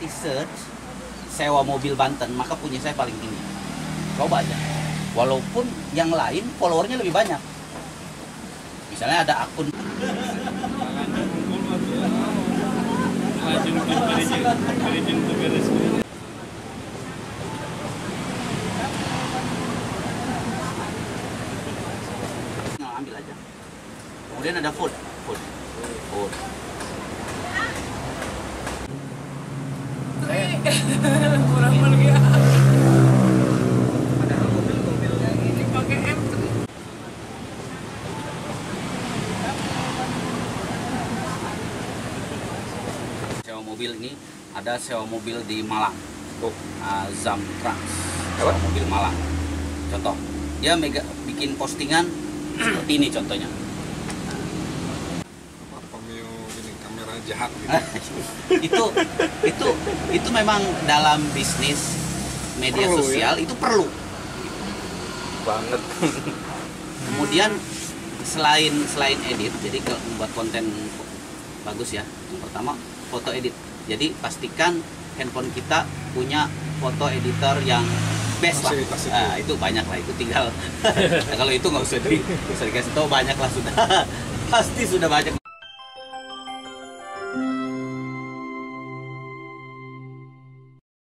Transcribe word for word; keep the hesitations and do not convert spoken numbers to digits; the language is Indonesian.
nanti search sewa mobil Banten, maka punya saya paling tinggi. Coba aja. Walaupun yang lain followernya lebih banyak. Misalnya ada akun nah, ambil aja. Kemudian ada food, food, food. Kurang meriah. Padahal mobil-mobil yang ini pakai M. Sewa mobil ini ada sewa mobil di Malang. Oh. Uh, Zam Trans. Sewa mobil Malang. Contoh, dia mega bikin postingan seperti ini contohnya. Pemio ini kamera jahat gitu. itu itu itu memang dalam bisnis media Perlu, sosial ya? itu perlu. Banget. Kemudian selain selain edit, jadi kalau membuat konten bagus ya, yang pertama foto edit. Jadi pastikan handphone kita punya foto editor yang best lah. Fasilitas itu. Nah, itu banyak lah, itu tinggal. Nah, kalau itu nggak usah di, usah dikasih tahu, banyak lah sudah. Pasti sudah banyak.